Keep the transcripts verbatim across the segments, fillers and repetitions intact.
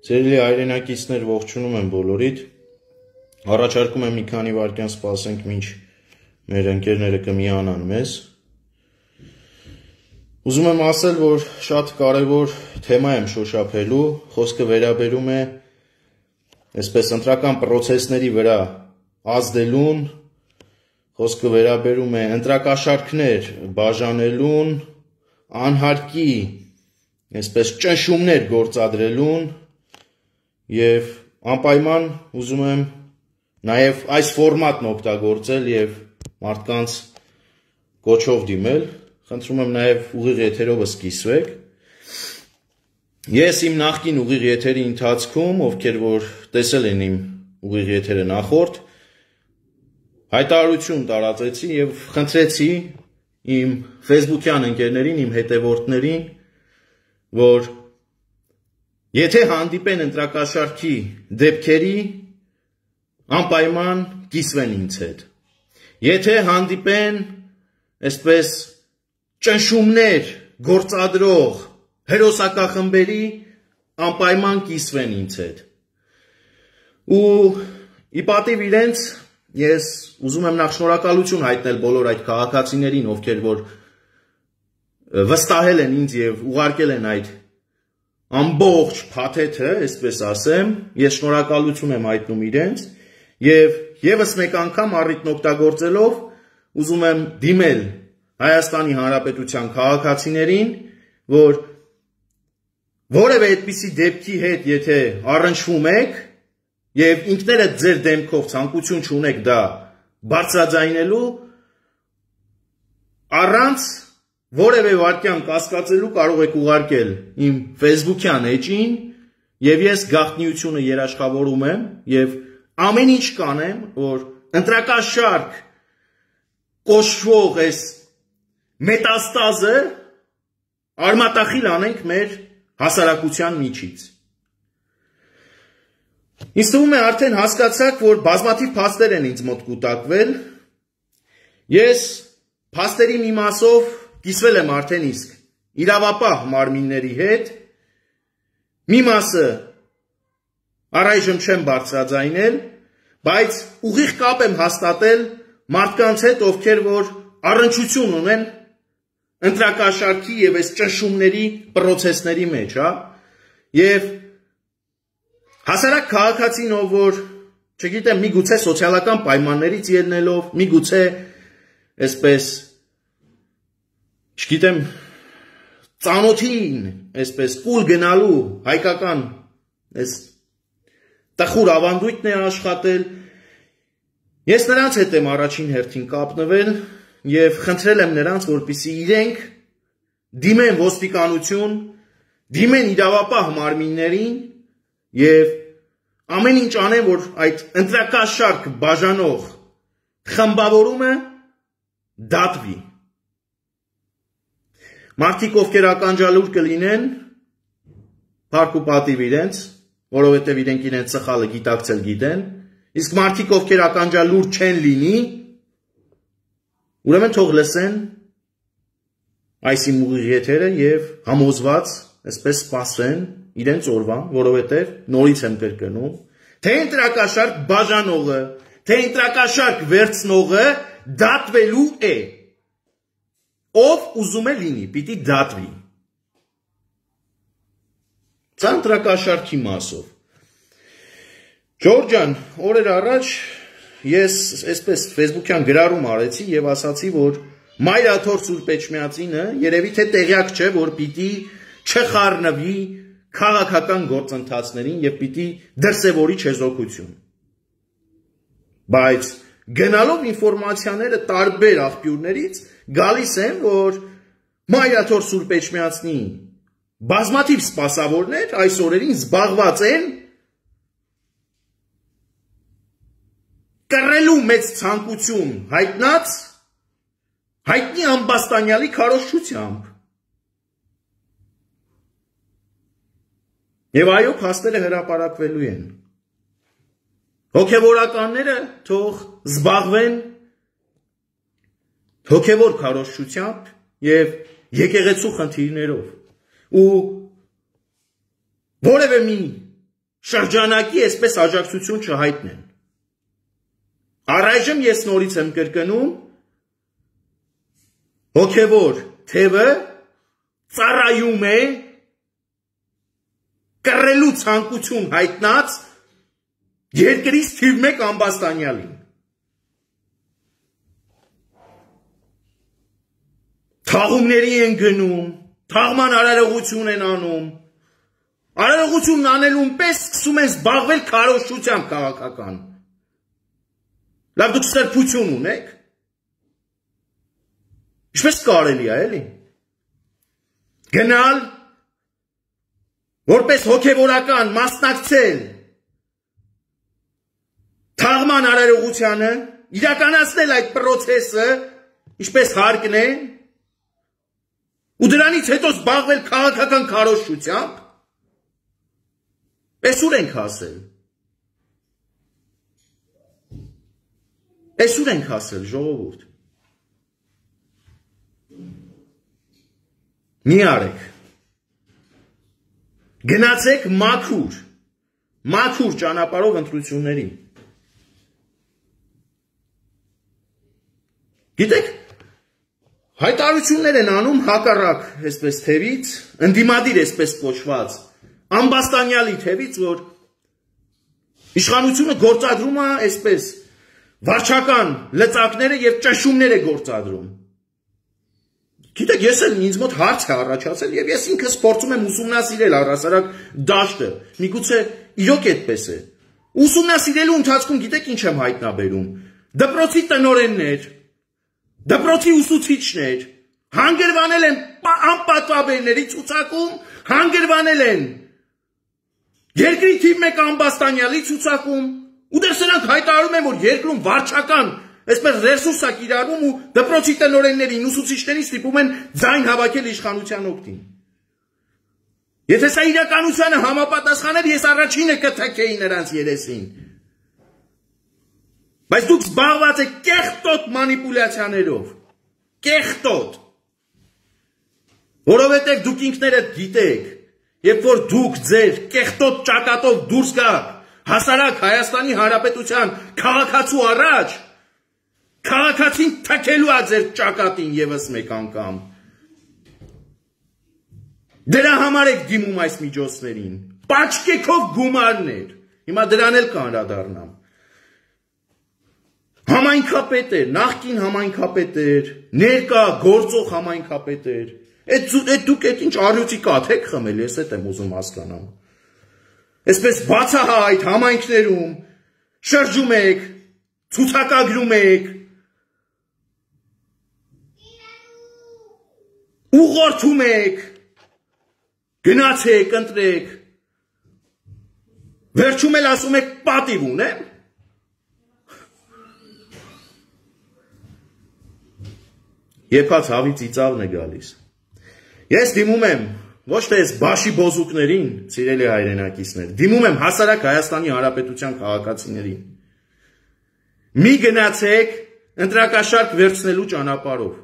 Սիրելի հայրենակիցներ, ողջունում եմ բոլորիդ, առաջարկում եմ մի քանի վայրկյան սպասենք, մինչ մեր ընկերները կմիանան մեզ։ Ուզում եմ ասել, որ շատ կարևոր թեմա եմ շոշափելու, խոսքը վերաբերում է այսպես ընտրական պրոցեսների վրա ազդելուն, խոսքը վերաբերում է ընտրակաշարքներ բաժանելուն, անհարկի այսպես ճնշումներ գործադրելուն և անպայման ուզում եմ նաև այս ֆորմատն օգտագործել և մարդկանց կոչով դիմել, խնդրում եմ նաև ուղիղ եթերովս կիսվեք։ Ես իմ նախկին ուղիղ եթերի ընթացքում, ովքեր որ տեսել են իմ ուղիղ եթերը նախորդ, հայտարարություն տարածեցի և խնդրեցի իմ ֆեյսբուքյան ընկերներին, իմ հետևորդներին, որ եթե հանդիպեն ընտրակաշարքի դեպքերի, անպայման կիսվեն ինձ հետ։ Եթե հանդիպեն այսպես ճնշումներ գործադրող հերոսակախմբերի, անպայման կիսվեն ինձ հետ։ Ու ի պատիվ իրենց ես ուզում եմ նախ շնորհակալություն հայտնել բոլոր այդ քաղաքացիներին, ովքեր որ վստահել են ինձ և ուղարկել են այդ ամբողջ փաթեթը, այսպես ասեմ, ես շնորհակալություն եմ հայտնում իրենց և ևս մեկ անգամ առիթն օգտագործելով ուզում եմ դիմել Հայաստանի Հանրապետության քաղաքացիներին, որ որևէ այդպիսի դեպքի հետ եթե առնչվում եք և ինքներդ ձեր դեմքով ցանկություն չունեք դա բարձրաձայնելու, առանց որևէ վայրկյան կասկածելու կարող եք ուղարկել իմ ֆեյսբուքյան էջին և ես գաղտնիությունը երաշխավորում եմ և ամեն ինչ կանեմ, որ ընտրակաշարք կոչվող այս մետաստազը արմատախիլ անենք մեր հասարակության միջից։ Ինձ թվում է արդեն հասկացաք, որ բազմաթիվ փաստեր են ինձ մոտ կուտակվել, ես փաստերի մի մասով կիսվել եմ արդեն իսկ իրավապահ մարմինների հետ, մի մասը առայժմ չեմ բարձրաձայնել, բայց ուղիղ կապ եմ հաստատել մարդկանց հետ, ովքեր որ առնչություն ունեն ընտրակաշարքի և այս ճնշումների պրոցեսների մեջ, և հասարակ քաղաքացին, ով որ, չգիտեմ, միգուցե սոցիալական պայմաններից ելնելով, միգուցե այսպես չգիտեմ, ծանոթին, այսպես կուլ գնալու հայկական այս տխուր ավանդույթն է աշխատել, ես նրանց հետ եմ առաջին հերթին կապնվել և խնդրել եմ նրանց, որպեսզի իրենք դիմեն ոստիկանություն, դիմեն իրավապահ մարմիններին և ամեն ինչ անեն, որ այդ ընտրակաշարք բաժանող խմբավորումը դատվի։ Մարդիկ, ովքեր ականջալուր կլինեն, փառք ու պատիվ իրենց, որովհետև իրենք իրենց սխալը գիտակցել գիտեն, իսկ մարդիկ, ովքեր ականջալուր չեն լինի, ուրեմն թող լսեն այս իմ ուղիղ եթերը և համոզված, այսպես սպասեն իրենց օրվան, որովհետև նորից եմ կրկնում, թե ընտրակաշարք բաժանողը, թե ընտրակաշարք վերցնողը դատվելու է։ Ով ուզում է լինի, պիտի դատվի։ Սա ընտրակաշարքի մասով։ Ջորջան, օրեր առաջ ես այսպես ֆեյսբուքյան գրառում արեցի և ասացի, որ Մայրաթոր Սուրբ Էջմիածինը երևի թե տեղյակ չէ, որ պիտի չխառնվի քաղաքական գործընթացներին և պիտի դրսևորի չեզոքություն։ Բայց գնալով ինֆորմացիաները տարբեր աղբյուրներից գալիս են, որ Մայրաթոր Սուրբ Էջմիածնի բազմաթիվ սպասավորներ այս օրերին զբաղված են կռելու մեծ ցանկություն հայտնած հայտնի ամբաստանյալի քարոզչությամբ։ Եվ այո, փաստերը հրապարակվելու են։ Հոգևորականները թող զբաղվեն հոգևոր քարոզչությամբ և եկեղեցու խնդիրներով ու որևէ մի շրջանակի այսպես աջակցություն չհայտնեն։ Առայժմ ես նորից եմ կրկնում, հոգևոր թևը ծառայում է կռելու ցանկություն հայտնած երկրից թիվ մեկ ամբաստանյալին։ Թաղումների են գնում, թաղման արարողություն են անում, արարողությունն անելուն պես սկսում են զբաղվել քարոզչությամբ քաղաքական։ Լավ, դուք սրբություն ունեք։ Ինչպես կարելի է, էլի։ Գնալ, որպես հոգևորական մասնակցել թաղման արարողությանը, իրականացնել այդ պրոցեսը, ինչպես հարկն է, ու դրանից հետո զբաղվել քաղաքական քարոզչությամբ, ես ուր ենք հասել։ Ես ուր ենք հասել, ժողովուրդ։ Մի արեք։ Գնացեք մաքուր, մաքուր ճանապարհով ընտրություններին։ Գիտեք, հայտարարություններ են անում հակառակ, այսպես թևից, ընդդիմադիր այսպես կոչված, ամբաստանյալի թևից, որ իշխանությունը գործադրում է այսպես վարչական լծակները եւ ճնշումներ է գործադրում։ Գիտեք, ես էլ ինձ մոտ հարց է առաջացել եւ ես ինքս փորձում եմ ուսումնասիրել առհասարակ դաշտը։ Միգուցե իրոք այդպես է։ Ուսումնասիրելու ընթացքում գիտեք ինչ եմ հայտնաբերում։ Դպրոցի տնօրեններ, դպրոցի ուսուցիչներ հանգրվանել են անպատվաբերների ցուցակում, հանգրվանել են երկրի թիվ մեկ ամբաստանյալի ցուցակում, ու դեռ սրանք հայտարարում են, որ երկրում վարչական այսպես ռեսուրս է կիրառվում ու դպրոցի տնօրեններին, ուսուցիչներին ստիպում են ձայն հավաքել իշխանության օգտին։ Եթե սա իրականությանը համապատասխաներ, ես առաջինը կթքեի նրանց երեսին։ Բայց դուք զբաղված եք կեղտոտ մանիպուլյացիաներով, կեղտոտ, որովհետև դուք ինքներդ գիտեք, երբ որ դուք ձեր կեղտոտ ճակատով դուրս գաք հասարակ Հայաստանի Հանրապետության քաղաքացու առաջ, քաղաքացին թքելու է ձեր ճակատին ևս մեկ անգամ։ Դրա համար եք դիմում այս միջոցներին, պաչկեքով գումարներ, հիմա դրան էլ կանրադառնամ։ Համայնքապետեր, նախկին համայնքապետեր, ներկա գործող համայնքապետեր, այդ դուք այդ ինչ առյուծի կաթ եք խմել, ես էդ եմ ուզում հասկանամ։ Այսպես բացահայտ համայնքներում շրջում եք, ցուցակագրում եք, ուղղորդում եք, գնացեք, ընտրեք, վերջում էլ ասում եք պատիվ ունեմ։ Եփած հավի ծիծաղն է գալիս։ Ես դիմում եմ ոչ թե այս բաշի բոզուկներին, սիրելի հայրենակիցներ, դիմում եմ հասարակ Հայաստանի Հանրապետության քաղաքացիներին։ Մի գնացեք ընտրակաշարք վերցնելու ճանապարհով։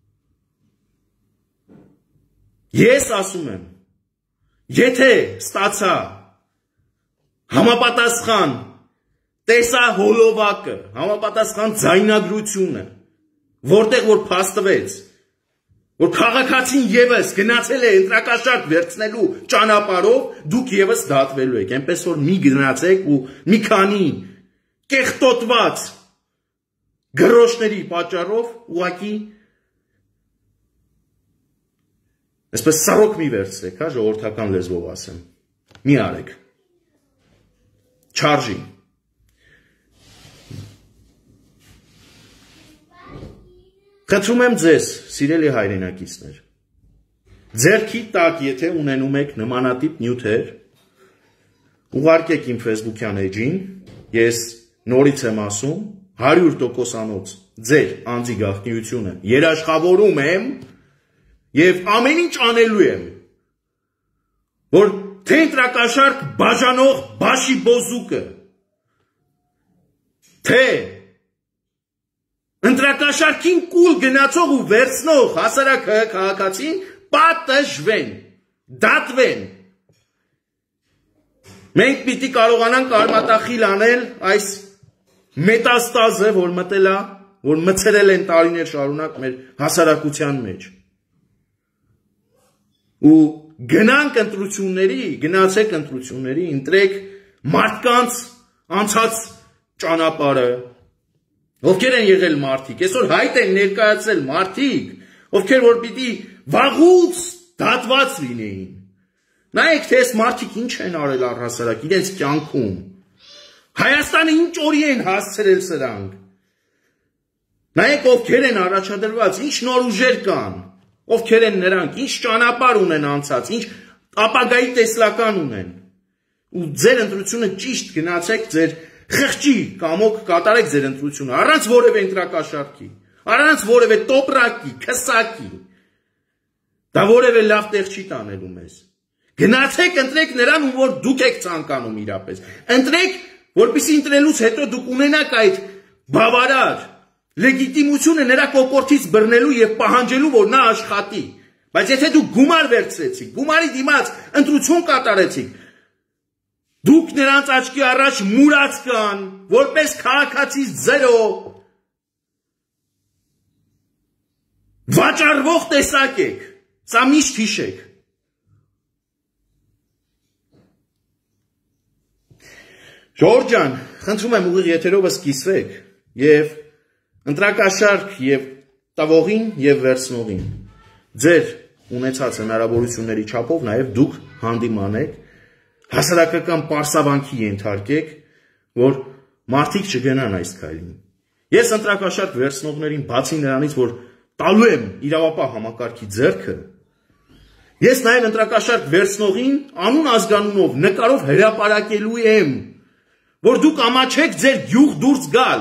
Ես ասում եմ, եթե ստացա համապատասխան տեսահոլովակը, համապատասխան ձայնագրությունը, որտեղ որ փաստվեց, որ քաղաքացին ևս գնացել է ընտրակաշարք վերցնելու ճանապարհով, դուք ևս դատվելու եք, այնպես որ մի գնացեք ու մի քանի կեղտոտված գրոշների պատճառով ուղղակի այսպես սառոք մի վերցրեք, հա, ժողովրդական լեզվով ասեմ, մի արեք, չարժի։ Խնդրում եմ ձեզ, սիրելի հայրենակիցներ, ձեռքի տակ, եթե ունենում եք նմանատիպ նյութեր, ուղարկեք իմ Facebook-յան էջին, ես նորից եմ ասում, հարյուր տոկոսանոց ձեր անձի գաղտնիությունը երաշխավորում եմ եւ ամեն ինչ անելու եմ, որ թե ընտրակաշարք բաժանող բաշի բոզուկը, թե ընտրակաշարքին կուլ գնացող ու վերցնող հասարակ քաղաքացին պատժվեն, դատվեն։ Մենք պիտի կարողանանք արմատախիլ անել այս մետաստազը, որ մտել է, որ մցրել են տարիներ շարունակ մեր հասարակության մեջ։ Ու գնանք ընտրությունների, գնացեք ընտրությունների, ընտրեք մարդկանց անցած ճանապարհը, ովքեր են եղել մարդիկ, այսօր հայտ են ներկայացել մարդիկ, ովքեր որ պիտի վաղուց դատված լինեին։ Նայեք, թե այս մարդիկ ինչ են արել առհասարակ իրենց կյանքում։ Հայաստանը ինչ օրի են հասցրել սրանք։ Նայեք, ովքեր են առաջադրված, ինչ նոր ուժեր կան, ովքեր են նրանք, ինչ ճանապարհ ունեն անցած, ինչ ապագայի տեսլական ունեն։ Ու ձեր ընտրությունը ճիշտ գնացեք, ձեր խղճի կամոք կատարեք ձեր ընտրությունը, առանց որևէ ընտրակաշարքի, առանց որևէ տոպրակի, քսակի։ Դա որևէ լավ տեղ չի տանելու մեզ։ Գնացեք, ընտրեք նրան, ում որ դուք եք ցանկանում իրապես։ Ընտրեք, որպեսզի ընտրելուց հետո դուք ունենաք այդ բավարար լեգիտիմությունը նրա կոկորդից բռնելու եւ պահանջելու, որ նա աշխատի։ Բայց եթե դուք գումար վերցրեցիք, գումարի դիմաց ընտրություն կատարեցիք, դուք նրանց աչքի առաջ մուրած կան, որպես քաղաքացի զերո, վաճառվող տեսակ եք, սա միշտ հիշեք։ Ժողովուրդ ջան, խնդրում եմ ուղիղ եթերովս կիսվեք եւ ընտրակաշարք եւ տվողին եւ վերցնողին ձեր ունեցած հնարավորությունների չափով նաեւ դուք հանդիմանեք, հասարակական պարսավանքի ենթարկեք, որ մարդիկ չգնան այս քայլին։ Ես ընտրակաշարք վերցնողներին բացի նրանից, որ տալու եմ իրավապահ համակարգի ձեռքը, ես նաեւ ընտրակաշարք վերցնողին անուն ազգանունով նկարով հրապարակելու եմ, որ դուք ամաչեք ձեր գյուղ դուրս գալ,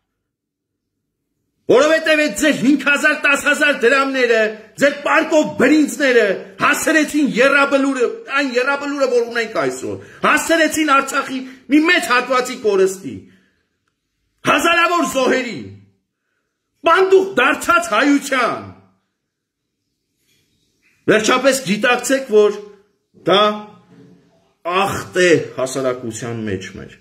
որովհետև այդ ձեր հինգ հազար տաս հազար դրամները, ձեր պարկով բրինձները հասցրեցին եռաբլուրը, այն եռաբլուրը, որ ունենք այսօր, հասցրեցին Արցախի մի մեծ հատվածի կորստի, հազարավոր զոհերի, պանդուխ դարձած հայության։ Վերջապես գիտակցեք, որ դա ախտ է հասարակության մեջ մեր։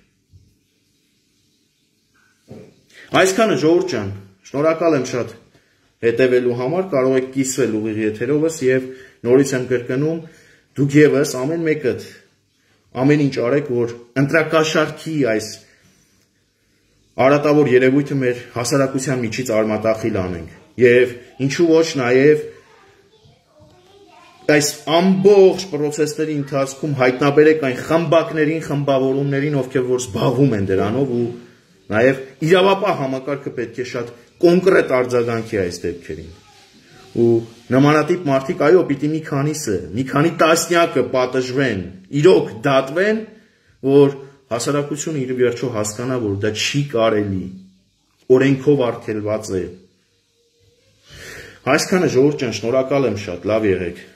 Այսքանը ժողովուրդ ջան, շնորհակալ եմ շատ հետևելու համար, կարող եք կիսվել ուղիղ եթերովս եւ նորից եմ կրկնում, դուք եւս ամեն մեկդ ամեն ինչ արեք, որ ընտրակաշարքի այս արատավոր երևույթը մեր հասարակության միջից արմատախիլ անենք եւ ինչու ոչ նաեւ այս ամբողջ պրոցեսների ընթացքում հայտնաբերեք այն խմբակներին, խմբավորումներին, ովքեր որ զբաղվում են դրանով ու նաեւ իրավապահ համակարգը պետք է շատ կոնկրետ արձագանքի այս դեպքերին։ Ու նմանատիպ մարդիկ, այո, պիտի մի քանիսը, մի քանի տասնյակը պատժվեն, իրոք դատվեն, որ հասարակությունը իր վերջո հասկանա, որ դա չի կարելի, օրենքով արգելված է։ Այսքանը ժողովուրդ ջան, շնորհակալ եմ շատ, լավ եղեք։